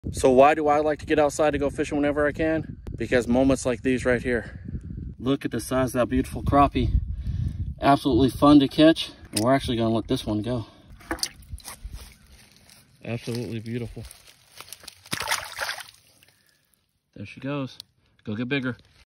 So why do I like to get outside to go fishing whenever I can? Because moments like these right here. Look at the size of that beautiful crappie. Absolutely fun to catch. And we're actually gonna let this one go. Absolutely beautiful. There she goes. Go get bigger.